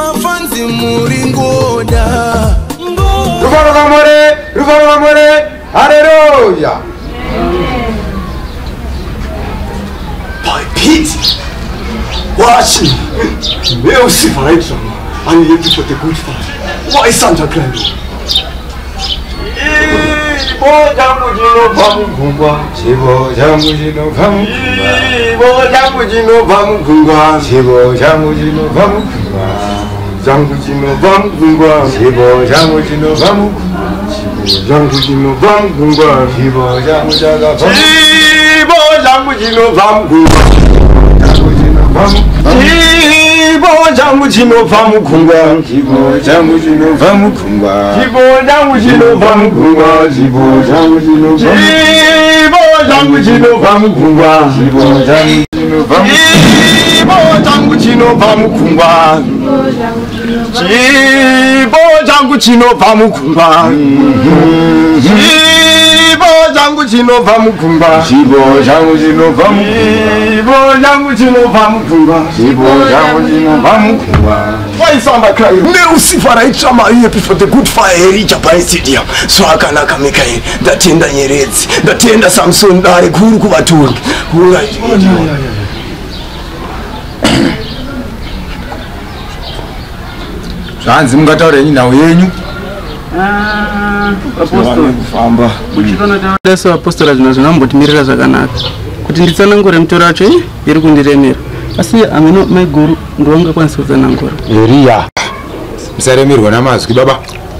mafanzi muringoda Rufaro Gamore, hallelujah. By Pete, watch me. We'll see for it. I'm here for the good fight. Why Santa Claus? Bojamujino Bamukungwa, Bojamujino Bamukungwa, Bojamujino Bamukungwa, Bojamujino Bamukungwa, Bojamujino Bamukungwa, Bojamujino Bamukungwa, Bojamujino Bamukungwa, Bojamujino Bamukungwa, Bojamujino Bamukungwa, Bojamujino Bamukungwa, Bojamujino Bamukungwa, Bojamujino Bamukungwa, Bojamujino Bamukungwa, Bojamujino Bamukungwa, Bojamujino Bamukungwa, Bojamujino Bamukungwa, Bojamujino Bamukungwa. Why Santa Claus? We'll see for it. I'm here for the good fire. Reach up by stadium. So I can make it. The tender Yerets, the tender Samson, the Guru Kubatur. Who are you? Zanzi mungataure nawo yenyu. Apostol kufamba. Kuchikana dasa apostola zvinambotimirira zvakanaka. Kuti nditsanangure mutoro wacho iri kundiremera. Asi ameno maiguru ndonga kwanisa kutsanangura. Eria. Musaremerwa namazwi baba.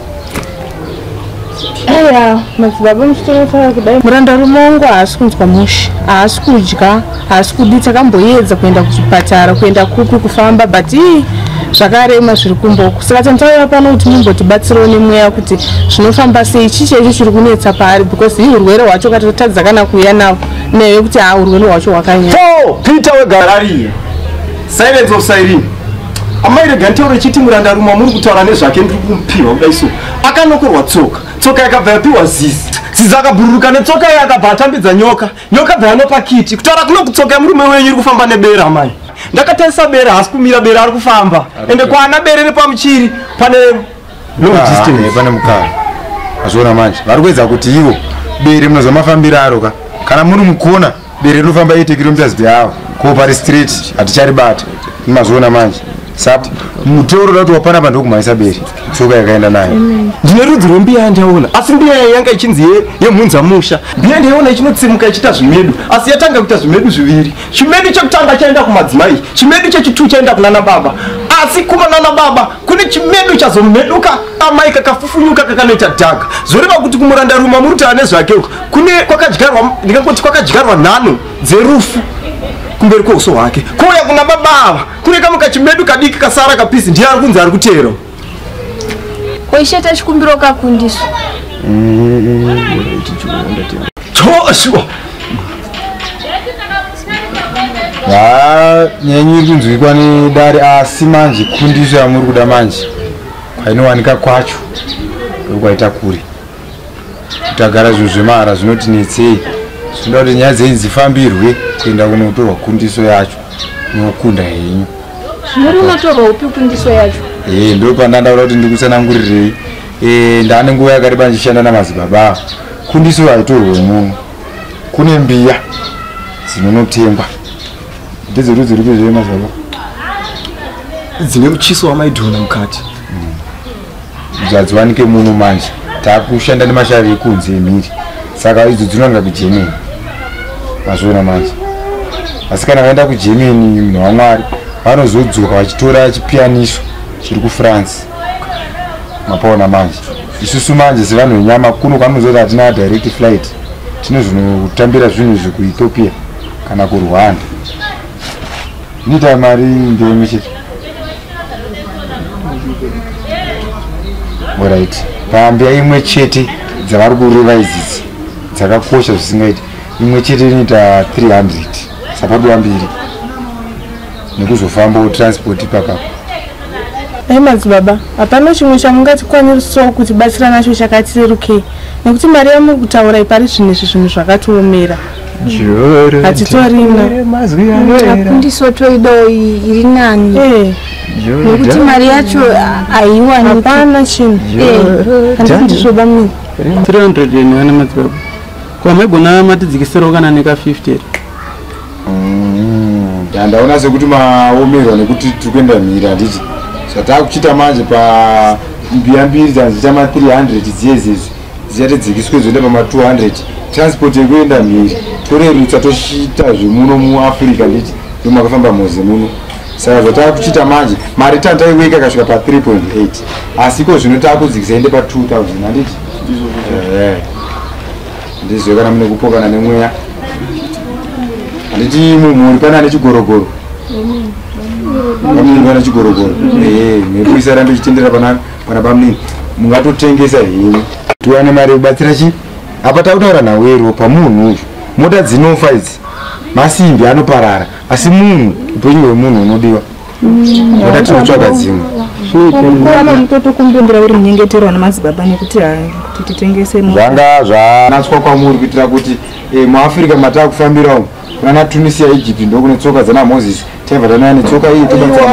Eya, madzibaba mutoro kudai. Muranda rumongo haasi kunzwa mushi, haasi kudya, haasi kudii. Takamboedza kuenda kuchipatara, kuenda kupi kufamba, but zvakarema zviri kumboku. Saka tantaura pano kuti mumbotibatsirawo nemweya kuti zvinofamba sei, chichecho chiri kunetsa paari, because urwere hwacho katotadza kana kuuya nawo newe kuti urwere hwacho hwakanyanya. Peter wegarari. Silence of siren. Amairega ntauro chiti muranda rumwe muri kutaura nezvake ndiri kumupiwa kudai so. Akanokorwa tsoka. Tsoka yakabva yapiwa zizi. Zizi akabhururuka netsoka yakabva atambidza nyoka. Nyoka bva yanopa kiti. Kutaura kuno kutsoka murume wenyu iri kufamba nebera mai. Ndakatarisa bera hasi kumira bera ari kufamba. Ende kwana bere nepamuchiri pane long distance. Pane mukara. Azviona manje. Vari kuedza kuti ivo bere munozwa mafambiro aro ka. Kana muri mukona bere rinofamba 8 kilometers per hour. Ko pari street haticharibata. Mazviona manje. Sati Muteuro rati wapana vanhu kumhaisa bere. Tsoka yakaenda nayo. Ndine rudzi rwembiya ndaona. Asi mbiya yanga ichinzi yemhunza musha. Mbiya ndaona ichinotsimuka ichita zvimedu. Asi yatanga kuita zvimedu zviviri. Chimedu chekutanga chaenda kumadzimai. Chimedu chechitu chaenda kunana baba. Asi kumanana baba kune chimedu chazomheduka amai kakafufunyuka kakanoita dhaga. Zvoreva kuti kumuranda ruma muri kutaura nezvake uku. Kune kwakadyarwa, ndingangoti kwakadyarwa nhano dzerufu. Kumberi kweuso hwake kuuya kuna baba kune kamwe kachimedu kadiki kasara kapisi ndiye ari kunzi ari kutero Oisheta chikumbiro kakundiswa. Joshua nyenyu iri kunzwikwa nedare asi manje kundiso yamuri kuda manje kwainowanika kwacho ndokwaita kure kutagara zvinhu zvemahara zvinotinetsei zvinoda kuti nyaya dzenyu dzifambirwe kuenda kunotorwa kundiso yacho nokunda henyu. Muri unotorwa upi kundiso yacho? Ndo pandandaura kuti ndikusanangurirei. Ndane nguva yakareba ndichishanda namadzibaba. Kundiso haitorwe muno. Kune mbiya dzinonotengwa. Ndedzerudzi rupi zveve madzibaba? Dzine muchiso wamaidhona mukati. Dzadziwanike muno manje. Takushanda nemashari ekunze emhiri. Saka idzo dzinowanika kuGermany. Mazviona manje. Asi kana vaenda kuGermany munhu waMwari vanozodzoka vachitora chipianiso chiri kuFrance. Mapaona manje. Isusu manje sevanhu venyama kuno kwamunozoti hatina direct flight. Tinozvinotambira zvinhu izvi kuEthiopia kana kuRwanda. Inoita mari ndemi chete. Alright. Pambiya imwe chete dzavari kureva idzidzi dzakakosha zvisingaiti. Imwe chete inoita 300 sapaduwa mbiri nekuzofambawo transport ipakapo. Madzibaba, hapana chimwe chamungatikwanirisawo kuti batsira nacho chakatirerukei nekuti mari yamuri kutaura ipari zvinhu zvakatiomera. Hatitorina mazwi yavera. Kundiso toido iri nani. nekuti mari yacho haiwani hapana chinhu handizvizoba mini 300 yen ana madzibaba kwamaigona matidzikisirawo kana neka 50 ndaona sekuti maomerwa nekuti tiri kuenda mhiri handiti zvatakuchita manje pambiya mbiri dzanziita ma300 dziyezezi dzichatidzikiswe zoenda pama200 transport yekuenda mhiri torerutsa tochita zvemuno muafrica nditi ndomakafamba mhozi muno saka zvatakuchita manje mari tantaiweka ikasvika pa3.8 asi iko zvino takudzikisa ende pa2000 handiti ndizvo kana mune kupokana nemweya handiti mumhuri pana ane chigorogoro pamuni pana chigorogoro mhepo isarambe ichitendera pana pamuni mungatotengesa henyu tiwane mari yekubatsira chi apa takutaura nawero pamunhu uzvo mota dzinofa idzi masimbi anoparara asi munhu upenyu hwemunhu unodiwa mota tinotsvaga dzimwe kurama mutotokumbindira uri munyengetero namadzibaba nekuti kuti titengese zvanga zvanatswa kwamuri kuitira kuti muafrica matakufambira umu kunana tunisia egypt ndokune tsoka dzanamozisi taibva tanaya netsoka iyi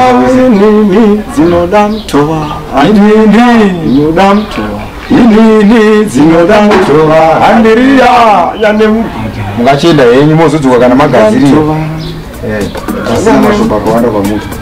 dzinoda mutova dzinoda mutova inini dzinoda mutova handiriya yane mungachienda henyu mozodzoka kana magadziriyo asina mashoko akawanda pamuti